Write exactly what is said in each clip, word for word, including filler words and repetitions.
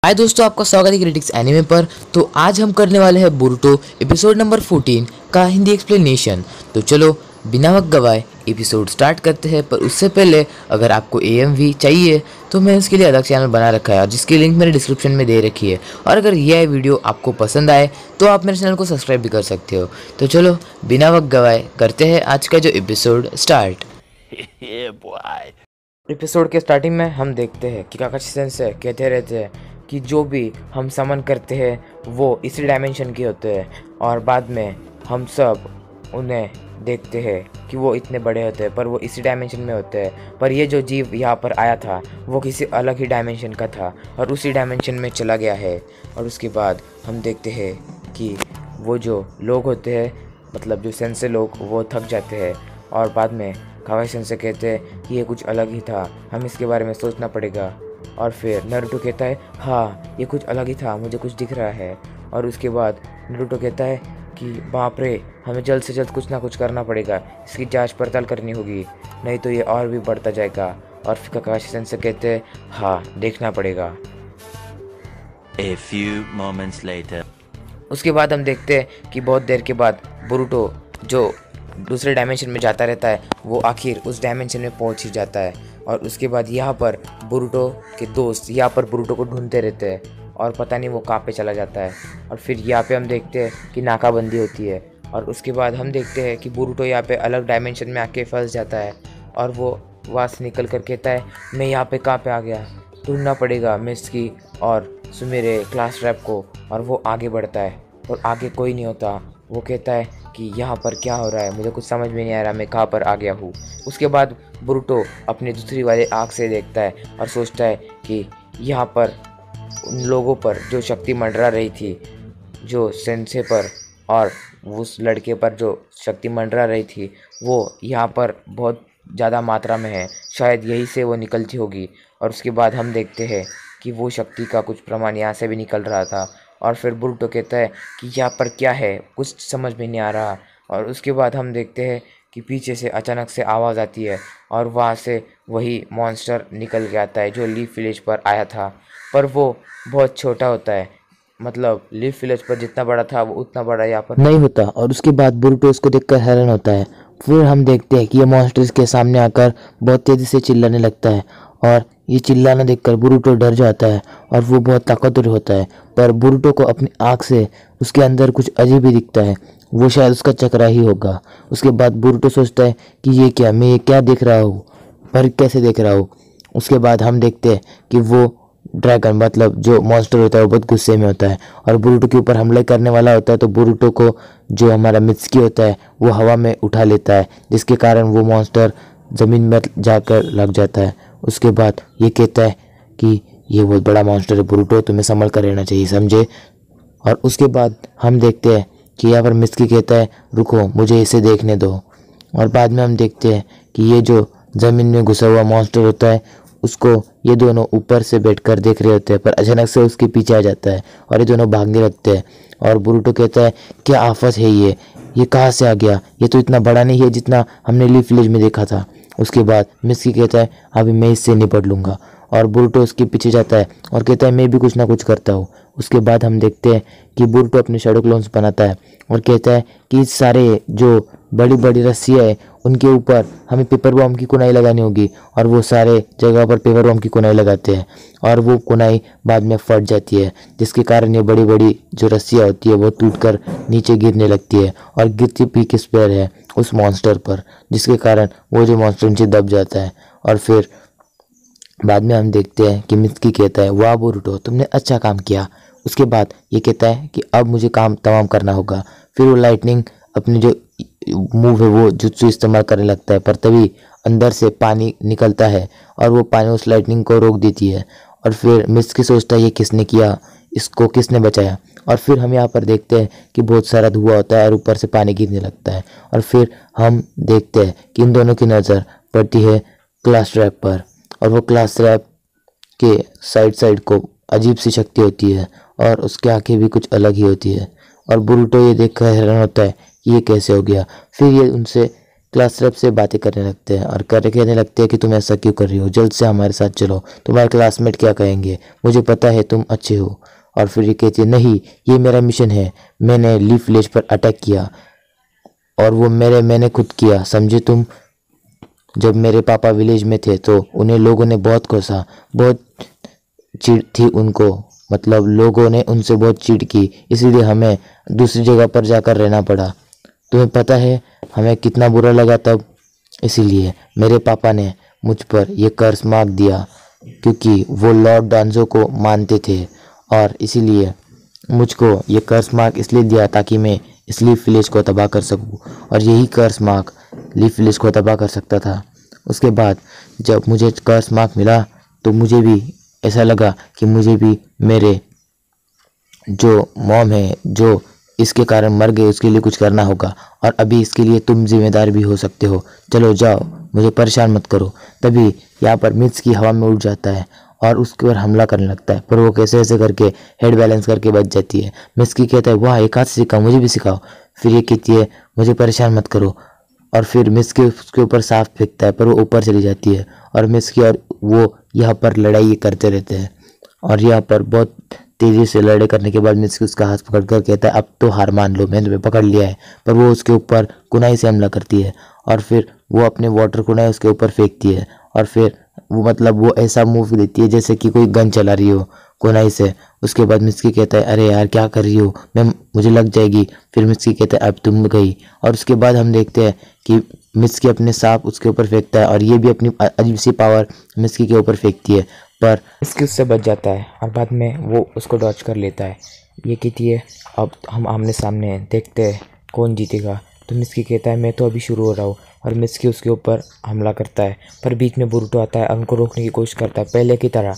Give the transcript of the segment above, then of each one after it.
हाय दोस्तों, आपका स्वागत है क्रिटिक्स एनिमे पर। तो आज हम करने वाले हैं बोरुटो एपिसोड नंबर चौदह का हिंदी एक्सप्लेनेशन। तो चलो बिना वक्त गवाए एपिसोड स्टार्ट करते हैं। पर उससे पहले अगर आपको एएमवी चाहिए तो मैं उसके लिए अलग चैनल बना रखा है, जिसकी लिंक मेरे डिस्क्रिप्शन में दे रखी है। और अगर यह वीडियो आपको पसंद आए तो आप मेरे चैनल को सब्सक्राइब भी कर सकते हो। तो चलो बिना वक्त गवाए करते हैं आज का जो एपिसोड स्टार्ट। एपिसोड के स्टार्टिंग में हम देखते हैं कि काकाशी सेंसेई कहते रहते हैं कि जो भी हम समन करते हैं वो इसी डायमेंशन के होते हैं, और बाद में हम सब उन्हें देखते हैं कि वो इतने बड़े होते हैं पर वो इसी डायमेंशन में होते हैं। पर ये जो जीव यहाँ पर आया था वो किसी अलग ही डायमेंशन का था और उसी डायमेंशन में चला गया है। और उसके बाद हम देखते हैं कि वो जो लोग होते हैं, मतलब जो सेंसेई लोग, वो थक जाते हैं। और बाद में काकाशी सेंसेई कहते हैं कि ये कुछ अलग ही था, हम इसके बारे में सोचना पड़ेगा। और फिर नारुतो कहता है हाँ ये कुछ अलग ही था, मुझे कुछ दिख रहा है। और उसके बाद नारुतो कहता है कि बाप रे, हमें जल्द से जल्द कुछ ना कुछ करना पड़ेगा, इसकी जांच पड़ताल करनी होगी, नहीं तो ये और भी बढ़ता जाएगा। और फिर काकाशी सेंसेई कहते हैं हाँ देखना पड़ेगा। A few moments later. उसके बाद हम देखते हैं कि बहुत देर के बाद बोरुटो जो दूसरे डायमेंशन में जाता रहता है वो आखिर उस डायमेंशन में पहुंच ही जाता है। और उसके बाद यहाँ पर बोरुटो के दोस्त यहाँ पर बोरुटो को ढूंढते रहते हैं और पता नहीं वो कहाँ पे चला जाता है। और फिर यहाँ पे हम देखते हैं कि नाकाबंदी होती है। और उसके बाद हम देखते हैं कि बोरुटो यहाँ पे अलग डायमेंशन में आके फंस जाता है और वो वहाँ से निकल कर कहता है मैं यहाँ पे कहाँ पे आ गया, ढूंढना पड़ेगा मित्सुकी और सुमिरे क्लास रैप को। और वो आगे बढ़ता है और आगे कोई नहीं होता। वो कहता है कि यहाँ पर क्या हो रहा है, मुझे कुछ समझ में नहीं आ रहा, मैं कहाँ पर आ गया हूँ। उसके बाद बोरुटो अपनी दूसरी वाले आँख से देखता है और सोचता है कि यहाँ पर उन लोगों पर जो शक्ति मंडरा रही थी, जो सेंसेई पर और उस लड़के पर जो शक्ति मंडरा रही थी, वो यहाँ पर बहुत ज़्यादा मात्रा में है, शायद यही से वो निकलती होगी। और उसके बाद हम देखते हैं कि वो शक्ति का कुछ प्रमाण यहाँ से भी निकल रहा था। और फिर बोरुटो कहता है कि यहाँ पर क्या है, कुछ समझ में नहीं आ रहा। और उसके बाद हम देखते हैं कि पीछे से अचानक से आवाज़ आती है और वहाँ से वही मॉन्स्टर निकल के आता है जो लीफ विलेज पर आया था। पर वो बहुत छोटा होता है, मतलब लीफ विलेज पर जितना बड़ा था वो उतना बड़ा यहाँ पर नहीं होता। और उसके बाद बोरुटो उसको देखकर हैरान होता है। फिर हम देखते हैं कि ये मॉन्स्टर इसके सामने आकर बहुत तेज़ी से चिल्लाने लगता है। और ये चिल्लाना देखकर बोरुटो डर जाता है और वो बहुत ताकतवर होता है। पर बोरुटो को अपनी आँख से उसके अंदर कुछ अजीब ही दिखता है, वो शायद उसका चक्रा ही होगा। उसके बाद बोरुटो सोचता है कि ये क्या, मैं ये क्या देख रहा हूँ, पर कैसे देख रहा हूँ। उसके बाद हम देखते हैं कि वो ड्रैगन, मतलब जो मॉन्स्टर होता है, वो बहुत गुस्से में होता है और बोरुटो के ऊपर हमला करने वाला होता है। तो बोरुटो को जो हमारा मित्सुकी होता है वो हवा में उठा लेता है, जिसके कारण वो मॉन्स्टर ज़मीन में जाकर लग जाता है। उसके बाद ये कहता है कि ये बहुत बड़ा मॉन्स्टर है बोरुटो, तुम्हें संभल कर रहना चाहिए, समझे। और उसके बाद हम देखते हैं कि यहाँ पर मित्सुकी कहता है रुको, मुझे इसे देखने दो। और बाद में हम देखते हैं कि ये जो ज़मीन में घुसा हुआ मॉन्स्टर होता है उसको ये दोनों ऊपर से बैठकर देख रहे होते हैं, पर अचानक से उसके पीछे आ जाता है और ये दोनों भागने लगते हैं। और बोरुटो कहता है क्या आफत है ये ये कहाँ से आ गया, ये तो इतना बड़ा नहीं है जितना हमने लीफ विलेज में देखा था। उसके बाद मित्सुकी कहता है अभी मैं इससे निपट लूँगा। और बोरुटो उसके पीछे जाता है और कहता है मैं भी कुछ ना कुछ करता हूँ। उसके बाद हम देखते हैं कि बोरुटो अपने शैडो क्लोन्स बनाता है और कहता है कि सारे जो बड़ी बड़ी रस्सियाँ है उनके ऊपर हमें पेपर बॉम्ब की कुनाई लगानी होगी। और वो सारे जगह पर पेपर बॉम्ब की कुनाई लगाते हैं और वो कुनाई बाद में फट जाती है, जिसके कारण ये बड़ी बड़ी जो रस्सियाँ होती है वो टूटकर नीचे गिरने लगती है और गिरती भी किस पर है, उस मॉन्स्टर पर, जिसके कारण वो जो मॉन्स्टर नीचे दब जाता है। और फिर बाद में हम देखते हैं कि मित्सुकी कहता है वाह बोरुटो, तुमने अच्छा काम किया। उसके बाद ये कहता है कि अब मुझे काम तमाम करना होगा। फिर वो लाइटनिंग अपनी जो मूव है वो जुत्सु इस्तेमाल करने लगता है, पर तभी अंदर से पानी निकलता है और वो पानी उस लाइटनिंग को रोक देती है। और फिर मित्सुकी सोचता है ये किसने किया, इसको किसने बचाया। और फिर हम यहाँ पर देखते हैं कि बहुत सारा धुआं होता है और ऊपर से पानी गिरने लगता है। और फिर हम देखते हैं कि इन दोनों की नज़र पड़ती है क्लास रैप पर, और वो क्लास रैप के साइड साइड को अजीब सी शक्ति होती है और उसकी आंखें भी कुछ अलग ही होती है। और बोरुटो ये देखकर हैरान होता है कि ये कैसे हो गया। फिर ये उनसे क्लास रेप से बातें करने लगते हैं और कर कहने लगते हैं कि तुम ऐसा क्यों कर रही हो, जल्द से हमारे साथ चलो, तुम्हारे क्लासमेट क्या कहेंगे, मुझे पता है तुम अच्छे हो। और फिर ये कहती है नहीं, ये मेरा मिशन है, मैंने लीफ विलेज पर अटैक किया और वो मेरे मैंने खुद किया, समझे तुम। जब मेरे पापा विलेज में थे तो उन्हें लोगों ने बहुत कोसा, बहुत चिढ़ थी उनको, मतलब लोगों ने उनसे बहुत चिढ़ की, इसीलिए हमें दूसरी जगह पर जाकर रहना पड़ा। तुम्हें पता है हमें कितना बुरा लगा तब, इसीलिए मेरे पापा ने मुझ पर यह कर्ज मार्क दिया, क्योंकि वो लॉर्ड डांजो को मानते थे और इसीलिए मुझको ये कर्ज मार्क इसलिए दिया ताकि मैं इस लीफ विलेज को तबाह कर सकूं, और यही कर्ज मार्क लीफ विलेज को तबाह कर सकता था। उसके बाद जब मुझे कर्ज मार्क मिला तो मुझे भी ऐसा लगा कि मुझे भी मेरे जो मॉम है जो इसके कारण मर गए उसके लिए कुछ करना होगा, और अभी इसके लिए तुम जिम्मेदार भी हो सकते हो, चलो जाओ, मुझे परेशान मत करो। तभी यहाँ पर मिर्च की हवा में उड़ जाता है और उसके ऊपर हमला करने लगता है, पर वो कैसे ऐसे करके हेड बैलेंस करके बच जाती है। मिस्की कहता है वाह, एक हाथ से सिखाओ, मुझे भी सिखाओ। फिर ये कहती है मुझे परेशान मत करो, और फिर मिस्की उसके ऊपर साफ फेंकता है पर वो ऊपर चली जाती है, और मिस्की और वो यहाँ पर लड़ाई करते रहते हैं। और यहाँ पर बहुत तेज़ी से लड़ाई करने के बाद मिस्की उसका हाथ पकड़ कर कहता है अब तो हार मान लो, मैंने तुम्हें पकड़ लिया है। पर वो उसके ऊपर कुनाई से हमला करती है और फिर वो अपने वाटर कुनाई उसके ऊपर फेंकती है, और फिर वो मतलब वो ऐसा मूव देती है जैसे कि कोई गन चला रही हो कुनाई से। उसके बाद मिस्की कहता है अरे यार क्या कर रही हो, मैं मुझे लग जाएगी। फिर मिस्की कहता है अब तुम गई, और उसके बाद हम देखते हैं कि मिस्की अपने सांप उसके ऊपर फेंकता है और ये भी अपनी अजीब सी पावर मिस्की के ऊपर फेंकती है, पर मिस्की उससे बच जाता है और बाद में वो उसको डॉच कर लेता है। ये कहती है अब हम आमने सामने हैं, देखते हैं कौन जीतेगा। तो मिस्की कहता है मैं तो अभी शुरू हो रहा हूँ, और मिस्की उसके ऊपर हमला करता है, पर बीच में बुरुटो आता है और उनको रोकने की कोशिश करता है पहले की तरह।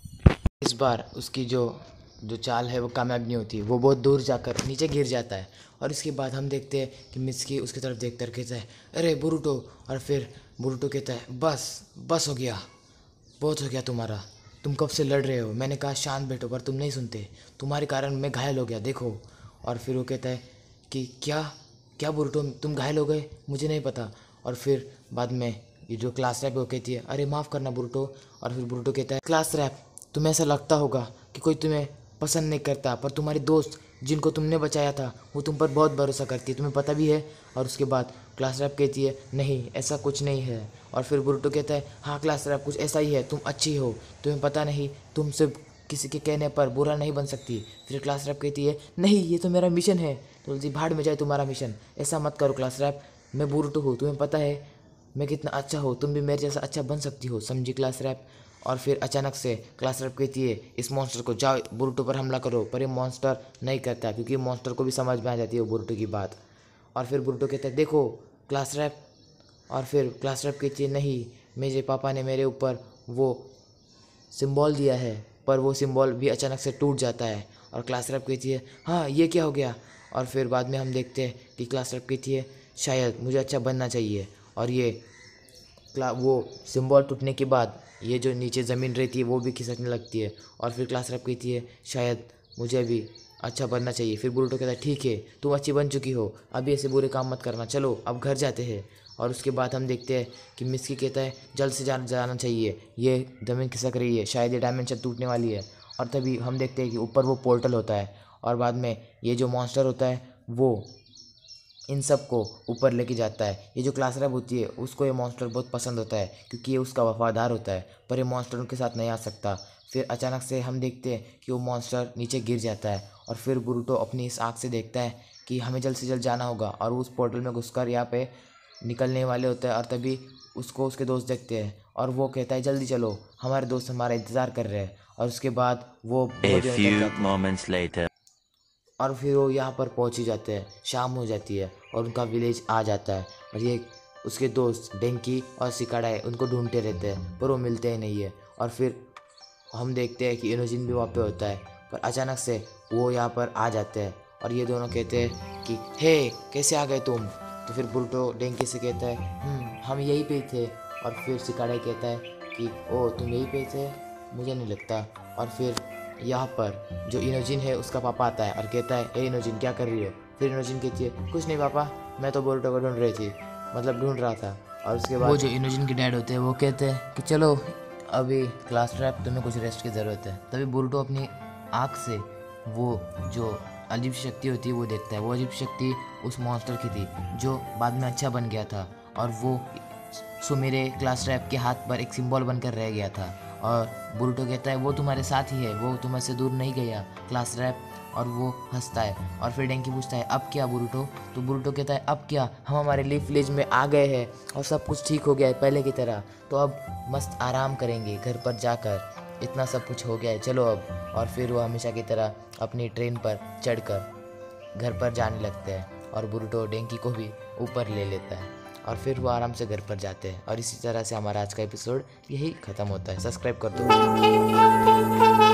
इस बार उसकी जो जो चाल है वो कामयाब नहीं होती, वो बहुत दूर जाकर नीचे गिर जाता है। और इसके बाद हम देखते हैं कि मिस्की उसकी तरफ देख कर कहता है अरे बुरुटो, और फिर बुरुटो कहता है बस बस हो गया, बहुत हो गया तुम्हारा, तुम कब से लड़ रहे हो, मैंने कहा शांत बैठो पर तुम नहीं सुनते, तुम्हारे कारण मैं घायल हो गया देखो। और फिर वो कहता है कि क्या क्या बुरुटो तुम घायल हो गए, मुझे नहीं पता। और फिर बाद में ये जो क्लास रैप है वो कहती है अरे माफ़ करना बुरुटो। और फिर बुरुटो कहता है क्लास रैप, तुम्हें ऐसा लगता होगा कि कोई तुम्हें पसंद नहीं करता, पर तुम्हारी दोस्त जिनको तुमने बचाया था वो तुम पर बहुत भरोसा करती है, तुम्हें पता भी है। और उसके बाद क्लास रैप कहती है नहीं ऐसा कुछ नहीं है। और फिर बुरुटो कहता है हाँ क्लास रैप कुछ ऐसा ही है, तुम अच्छी हो, तुम्हें पता नहीं तुम सिर्फ किसी के कहने पर बुरा नहीं बन सकती। फिर क्लास रैप कहती है नहीं ये तो मेरा मिशन है, तुलसी भाड़ में जाए तुम्हारा मिशन, ऐसा मत करो क्लास रैप, मैं बुरुटो हूँ, तुम्हें पता है मैं कितना अच्छा हूँ, तुम भी मेरे जैसा अच्छा बन सकती हो, समझी क्लास रैप। और फिर अचानक से क्लास रैप कहती है इस मॉन्स्टर को जाओ बुरुटो पर हमला करो, पर ये मॉन्स्टर नहीं करता क्योंकि मॉन्स्टर को भी समझ में आ जाती है वो बुरुटो की बात। और फिर बुरुटो कहता है देखो क्लास रैप, और फिर क्लास रैप कहती है नहीं मेरे पापा ने मेरे ऊपर वो सिंबल दिया है, पर वो सिंबल भी अचानक से टूट जाता है। और क्लास रैप कहती है हाँ ये क्या हो गया। और फिर बाद में हम देखते हैं कि क्लास रैप कहती है शायद मुझे अच्छा बनना चाहिए, और ये क्ला वो सिंबल टूटने के बाद ये जो नीचे ज़मीन रहती है वो भी खिसकने लगती है। और फिर क्लास रैप कहती है शायद मुझे भी अच्छा बनना चाहिए। फिर बुरुटो कहता है ठीक है तुम अच्छी बन चुकी हो, अभी ऐसे बुरे काम मत करना, चलो अब घर जाते हैं। और उसके बाद हम देखते हैं कि मिस्की कहता है जल्द से जान जाना चाहिए, ये ज़मीन खिसक रही है, शायद ये डायमेंशन टूटने वाली है। और तभी हम देखते हैं कि ऊपर वो पोर्टल होता है, और बाद में ये जो मॉन्स्टर होता है वो इन सब को ऊपर लेके जाता है। ये जो क्लास रैप होती है उसको ये मॉन्स्टर बहुत पसंद होता है क्योंकि ये उसका वफादार होता है, पर ये मॉन्स्टर उनके साथ नहीं आ सकता। फिर अचानक से हम देखते हैं कि वो मॉन्स्टर नीचे गिर जाता है, और फिर बुरुटो अपनी इस आँख से देखता है कि हमें जल्द से जल्द जाना होगा, और उस पोर्टल में घुसकर यहाँ पे निकलने वाले होते हैं। और तभी उसको उसके दोस्त देखते हैं और वो कहता है जल्दी चलो, हमारे दोस्त हमारा इंतज़ार कर रहे हैं। और उसके बाद वो A बहुत जल्दी few जाते हैं, moments later. और फिर वो यहाँ पर पहुँच ही जाते हैं, शाम हो जाती है और उनका विलेज आ जाता है। और ये उसके दोस्त डेंकी और सिकाडा है उनको ढूंढते रहते हैं पर वो मिलते ही नहीं है। और फिर हम देखते हैं कि इनोजिन भी वहाँ पे होता है, पर अचानक से वो यहाँ पर आ जाते हैं और ये दोनों कहते हैं कि हे कैसे आ गए तुम। तो फिर बुरुटो डेंकी से कहता है "हम्म, हम यहीं पे ही थे। और फिर सिकाडा कहता है कि ओ तुम यहीं पे थे, मुझे नहीं लगता। और फिर यहाँ पर जो इनोजिन है उसका पापा आता है और कहता है ए इनोजिन क्या कर रही हो। फिर इनोजिन कहती है कुछ नहीं पापा, मैं तो बुरुटो को ढूंढ रही थी। मतलब ढूंढ रहा था। और उसके बाद वो जो इनोजन के डैड होते हैं वो कहते हैं कि चलो अभी क्लास ट्रैप, तुम्हें कुछ रेस्ट की ज़रूरत है। तभी बुरुटो अपनी आँख से वो जो अजीब शक्ति होती है वो देखता है। वो अजीब शक्ति उस मॉन्स्टर की थी जो बाद में अच्छा बन गया था, और वो सुमेरे क्लास ट्रैप के हाथ पर एक सिंबल बनकर रह गया था। और बुरुटो कहता है वो तुम्हारे साथ ही है, वो तुम्हारे दूर नहीं गया क्लास ट्रैप। और वो हंसता है। और फिर डेंकी पूछता है अब क्या बुरुटो? तो बुरुटो कहता है अब क्या, हम हमारे लीफ विलेज में आ गए हैं और सब कुछ ठीक हो गया है पहले की तरह, तो अब मस्त आराम करेंगे घर पर जाकर, इतना सब कुछ हो गया है, चलो अब। और फिर वो हमेशा की तरह अपनी ट्रेन पर चढ़कर घर पर जाने लगते हैं और बुरुटो डेंकी को भी ऊपर ले लेता है और फिर वो आराम से घर पर जाते हैं। और इसी तरह से हमारा आज का एपिसोड यही ख़त्म होता है। सब्सक्राइब कर दो।